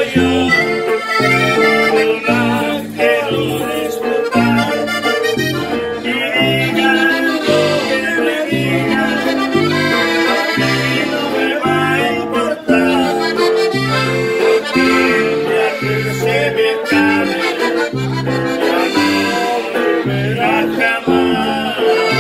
yo, no la quiero disfrutar. Y digan lo que me digan, a mí no me va a importar, porque el día que se me acabe, ya no volverá jamás.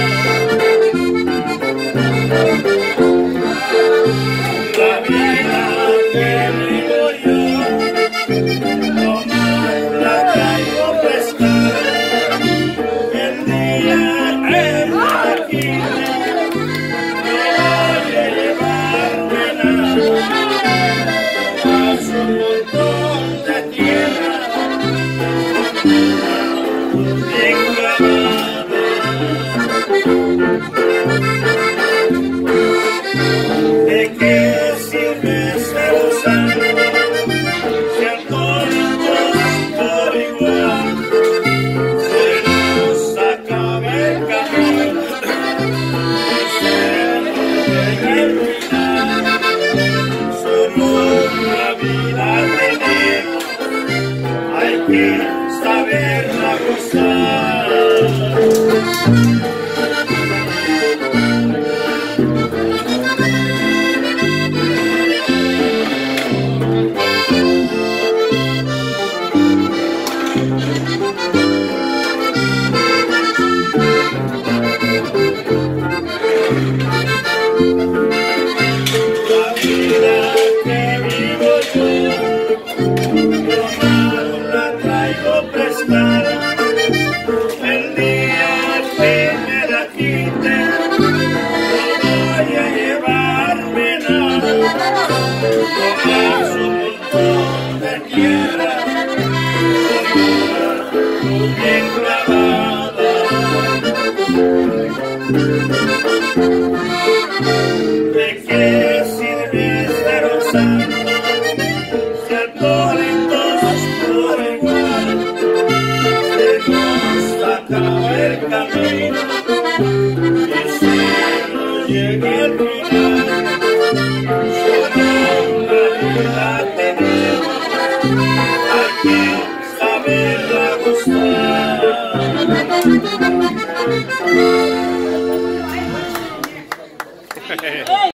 La vida que vivo yo, nomás la traigo prestada. El día que me quite, no voy a llevarme nada, nomás un montón de tierra bien clavada. ¿De qué sirve ser usado si a todos por igual se nos acaba el camino y se nos llega el final? Solo una vida tenemos, hay que saberla gozar. La vida que vivo yo, nomás la traigo prestada. El día que me la quite, no voy a llevarme nada, nomás un montón de tierra bien clavada. ¿De qué sirve ser usado